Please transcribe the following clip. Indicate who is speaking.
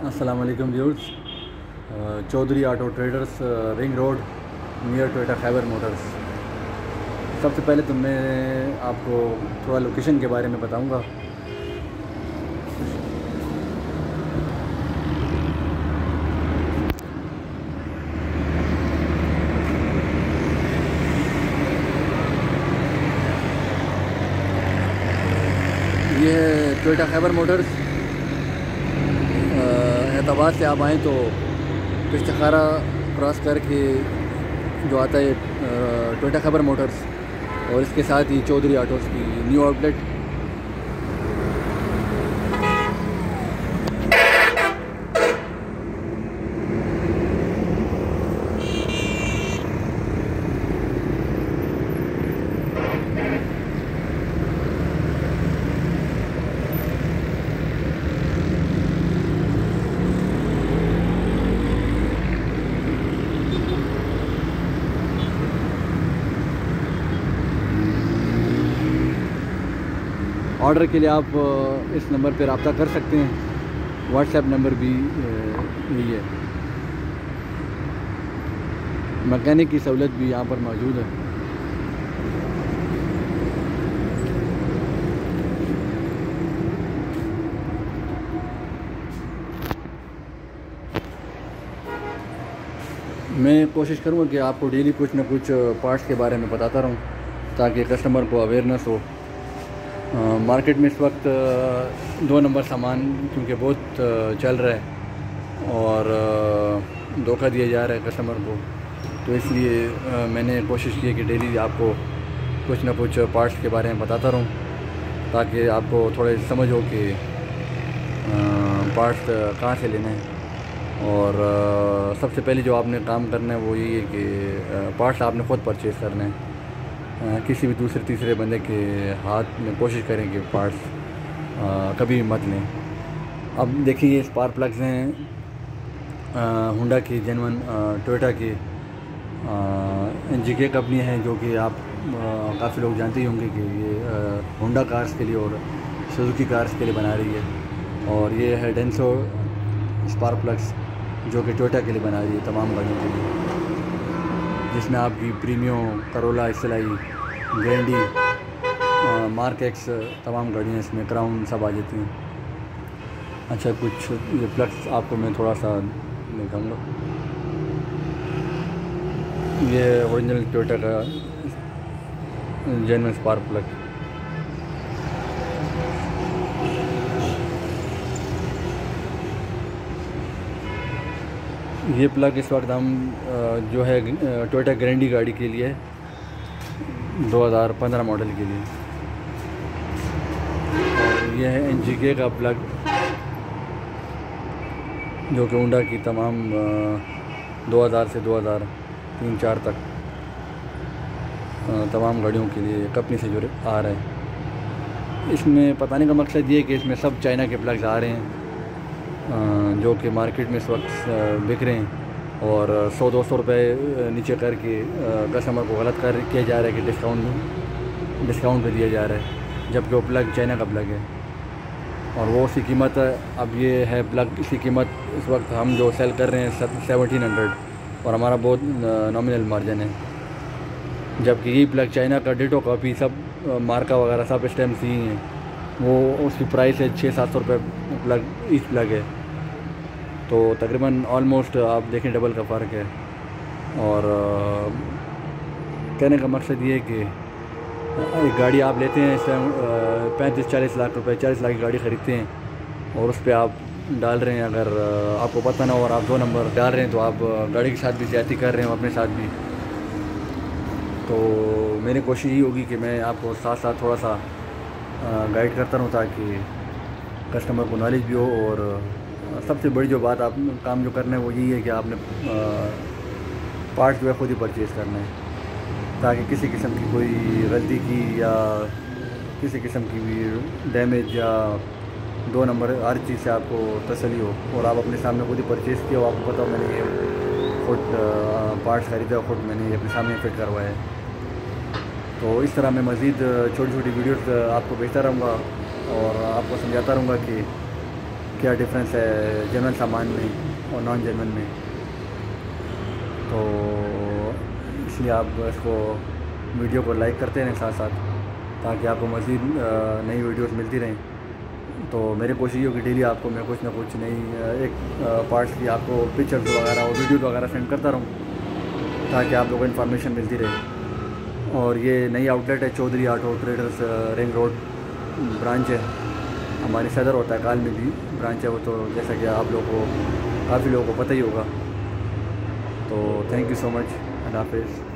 Speaker 1: अस्सलाम वालेकुम viewers. Chaudhary auto traders, ring road, near Toyota Khyber motors. सबसे पहले तो मैं आपको थोड़ा लोकेशन के बारे में बताऊंगा। ये है टोयोटा खैबर मोटर्स। एतबार से आप आएँ तो पिश्तखारा क्रॉस करके जो आता है टोयोटा खैबर मोटर्स, और इसके साथ ही चौधरी ऑटोज़ की न्यू आउटलेट। ऑर्डर के लिए आप इस नंबर पर रब्ता कर सकते हैं। व्हाट्सएप नंबर भी यही है। मैकेनिक की सहूलत भी यहाँ पर मौजूद है। मैं कोशिश करूँगा कि आपको डेली कुछ ना कुछ पार्ट्स के बारे में बताता रहूँ, ताकि कस्टमर को अवेयरनेस हो। मार्केट में इस वक्त 2 नंबर सामान क्योंकि बहुत चल रहा है और धोखा दिया जा रहा है कस्टमर को, तो इसलिए मैंने कोशिश की है कि डेली आपको कुछ ना कुछ पार्ट्स के बारे में बताता रहूं, ताकि आपको थोड़े समझ हो कि पार्ट्स कहाँ से लेना है। और सबसे पहले जो आपने काम करना है वो यही है कि पार्ट्स आपने ख़ुद परचेज़ करना है। किसी भी दूसरे तीसरे बंदे के हाथ में कोशिश करें कि पार्ट्स कभी मत लें। अब देखिए, ये स्पार्क प्लग्स हैं होंडा की जेन्युइन, टोयोटा की NGK कंपनी है, जो कि आप काफ़ी लोग जानते ही होंगे कि ये होंडा कार्स के लिए और सुजुकी कार्स के लिए बना रही है। और ये है डेंसो स्पार्क प्लग्स, जो कि टोयोटा के लिए बना रही है तमाम गाड़ियों के लिए, जिसमें आपकी Premio, Corolla, SLI, Grande, Mark X तमाम गाड़ियाँ इसमें, क्राउन सब आ जाती हैं। अच्छा, कुछ ये प्लग्स आपको मैं थोड़ा सा दिखाऊंगा। ये ओरिजिनल टोयोटा का जेन्युइन स्पार्क प्लग। ये प्लग इस वक्त हम जो है टोयोटा ग्रैंडी गाड़ी के लिए 2015 मॉडल के लिए, और ये है NGK का प्लग, जो कि होंडा की तमाम 2000 से 2003-4 तक तमाम गाड़ियों के लिए कंपनी से जो आ रहा है। इसमें बताने का मकसद ये है कि इसमें सब चाइना के प्लग्स आ रहे हैं, जो कि मार्केट में इस वक्त बिक रहे हैं, और 100-200 रुपये नीचे करके कस्टमर को गलत किया जा रहा है कि डिस्काउंट पे दिया जा रहा है, जबकि वो प्लग चाइना का प्लग है और वो उसी कीमत है। अब ये है प्लग, इसी कीमत इस वक्त हम जो सेल कर रहे हैं 1700, और हमारा बहुत नॉमिनल मार्जिन है, जबकि यही प्लग चाइना का डिटो कॉपी सब मार्का वगैरह सब स्टैम्प ही हैं, वो उसकी प्राइस है 600-700 रुपये प्लग, ईच प्लग है। तो तकरीबन ऑलमोस्ट आप देखें डबल का फ़र्क है। और कहने का मकसद ये है कि एक गाड़ी आप लेते हैं इस टाइम 35-40 लाख रुपए, 40 लाख की गाड़ी ख़रीदते हैं, और उस पर आप डाल रहे हैं, अगर आपको पता ना हो और आप 2 नंबर डाल रहे हैं, तो आप गाड़ी के साथ भी ज़्यादती कर रहे हैं, अपने साथ भी। तो मेरी कोशिश ये होगी कि मैं आपको साथ साथ थोड़ा सा गाइड करता रहूँ, ताकि कस्टमर को नॉलेज भी हो। और सबसे बड़ी जो बात, आप काम जो करना है वो यही है कि आपने पार्ट जो है ख़ुद ही परचेज़ करना है, ताकि किसी किस्म की कोई गलती की या किसी किस्म की भी डैमेज या 2 नंबर हर चीज़ से आपको तसल्ली हो, और आप अपने सामने खुद ही परचेज़ किया हो, आपको पता हो मैंने ये खुद पार्ट्स ख़रीदा, खुद मैंने ये अपने सामने फिट करवाया है। तो इस तरह मैं मज़ीद छोटी छोटी वीडियोस आपको भेजता रहूँगा और आपको समझाता रहूँगा कि क्या डिफरेंस है जेन्युइन सामान में और नॉन जेन्युइन में। तो इसलिए आप इसको वीडियो को लाइक करते रहें साथ साथ, ताकि आपको मज़ीद नई वीडियोस मिलती रहें। तो मेरी कोशिश ये होगी डेली आपको मैं कुछ ना कुछ नई एक पार्ट्स की आपको पिक्चर्स वगैरह और वीडियोस वगैरह सेंड करता रहूँ, ताकि आप लोगों को इन्फॉर्मेशन मिलती रहे। और ये नई आउटलेट है Chaudhary auto traders, ring road branch है हमारी। सदर होता है काल में भी ब्रांच है वो, तो जैसा कि आप लोगों को काफ़ी लोगों को पता ही होगा। तो थैंक यू सो मच, अल्लाह हाफिज़।